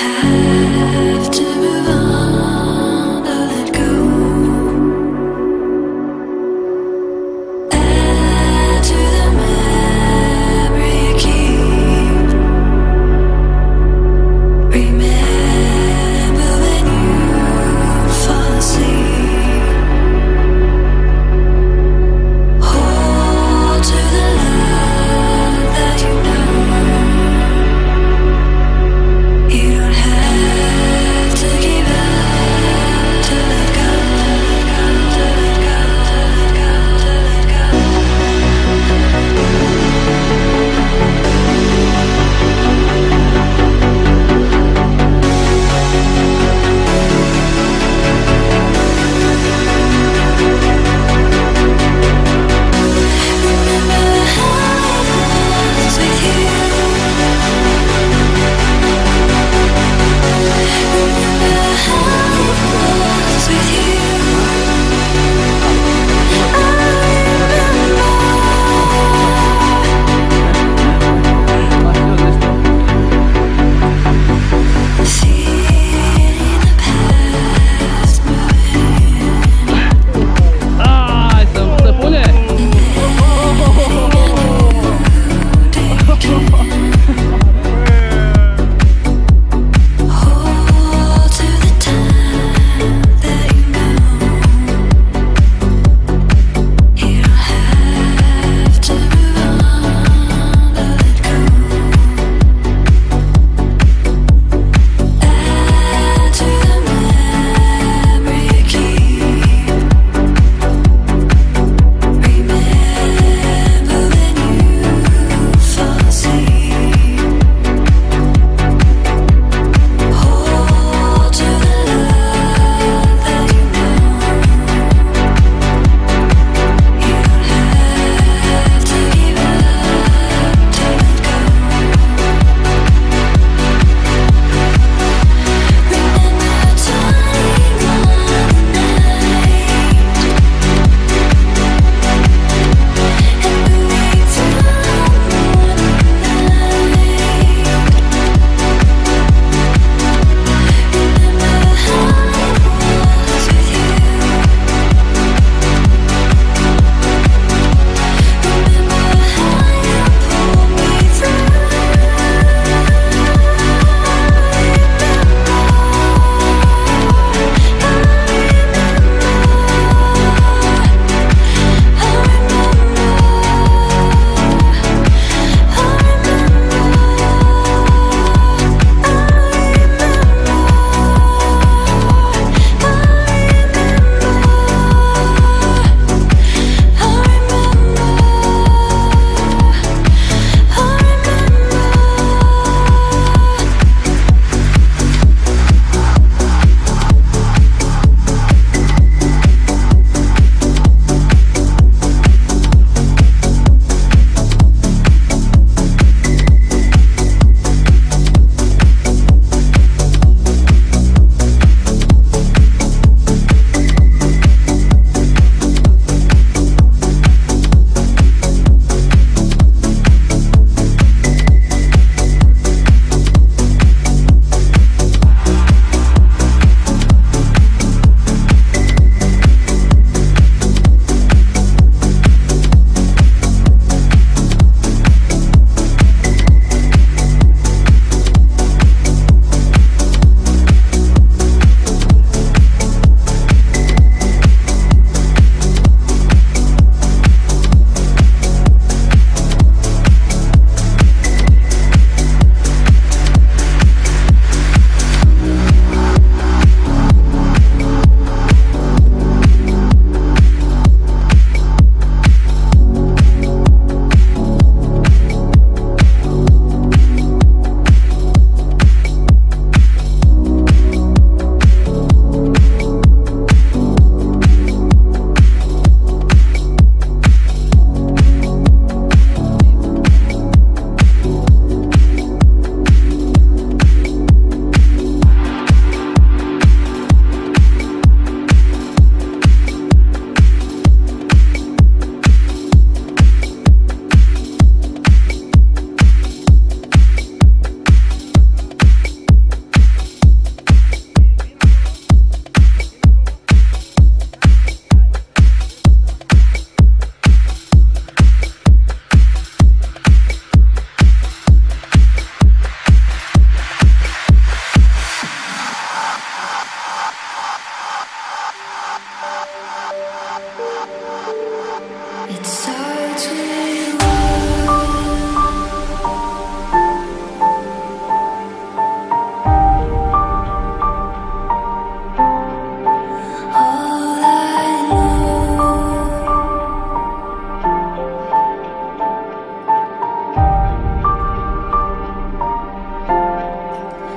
have to move on or let go. Add to the memory you keep. Remember when you fall asleep. Hold to the love that you know. You don't have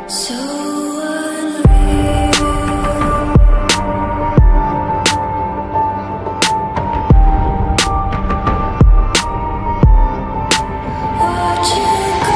So unreal. Watch you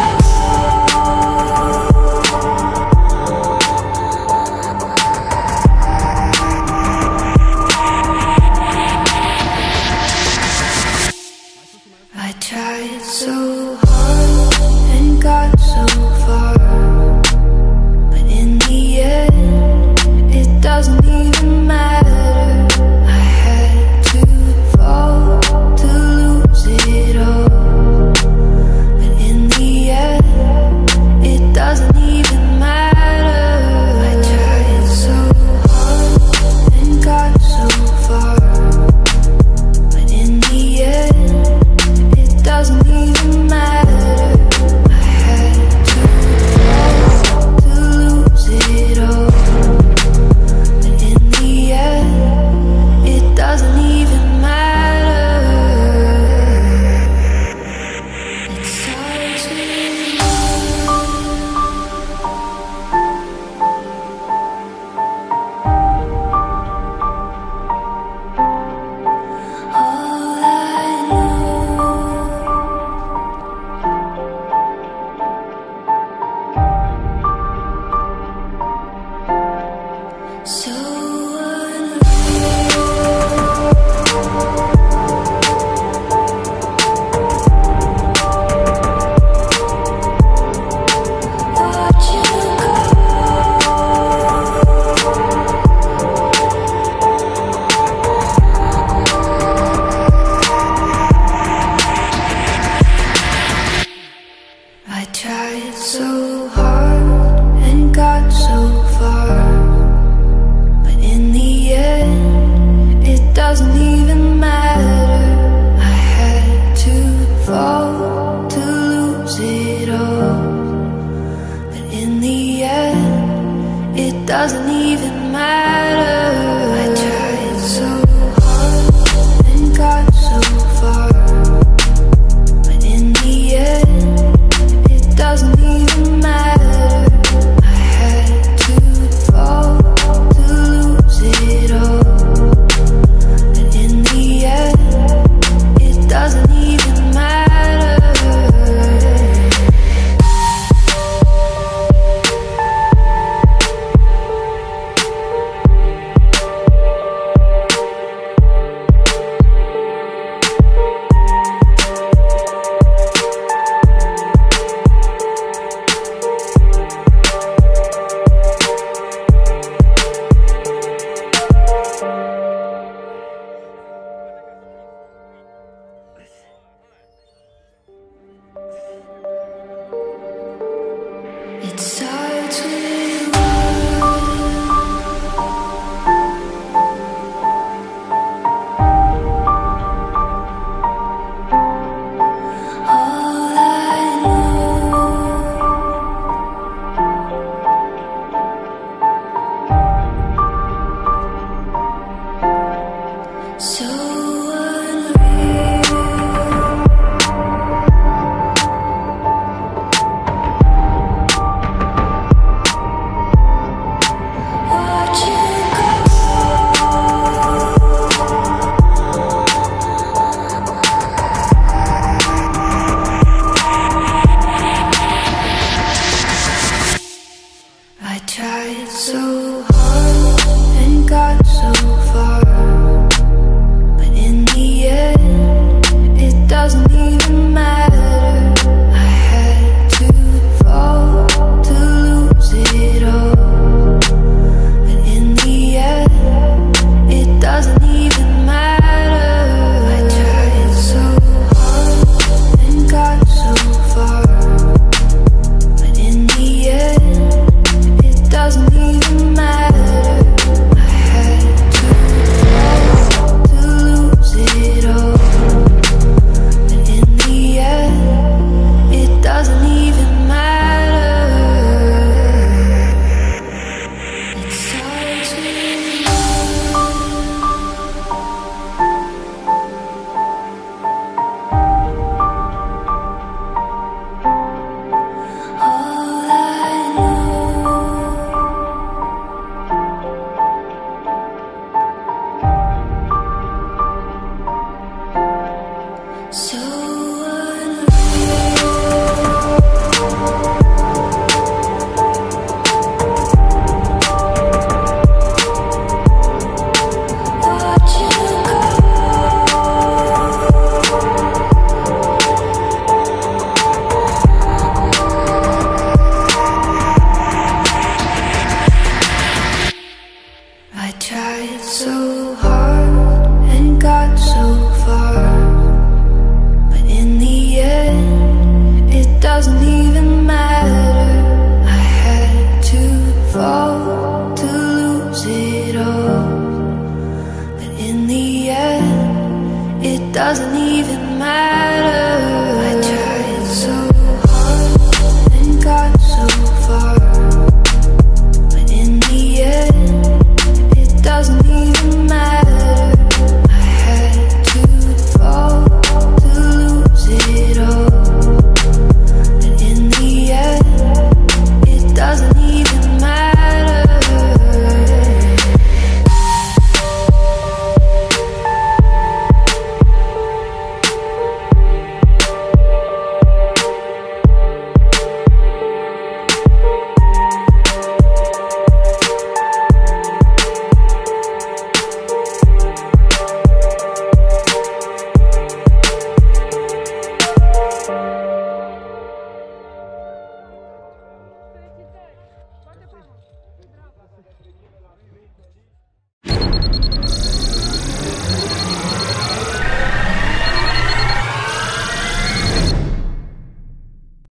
I tried so hard and got so far, but in the end, it doesn't even matter. I had to fall to lose it all, but in the end, it doesn't even matter. I tried so hard and got so far, but in the end, it doesn't even matter. I had to fall to lose it all, but in the end, it doesn't even matter. It's hard to all I know. So unreal. Watch you I tried so hard and got so far, but in the end, it doesn't even matter. I had to fall to lose it all, but in the end, it doesn't even matter. I tried so hard and got so far, but in the end, it doesn't even matter. I had to fall to lose it all, but in the end, it doesn't even matter. It starts with all I know. So unreal. Watch you I tried so hard and got so far, but in the end, it doesn't even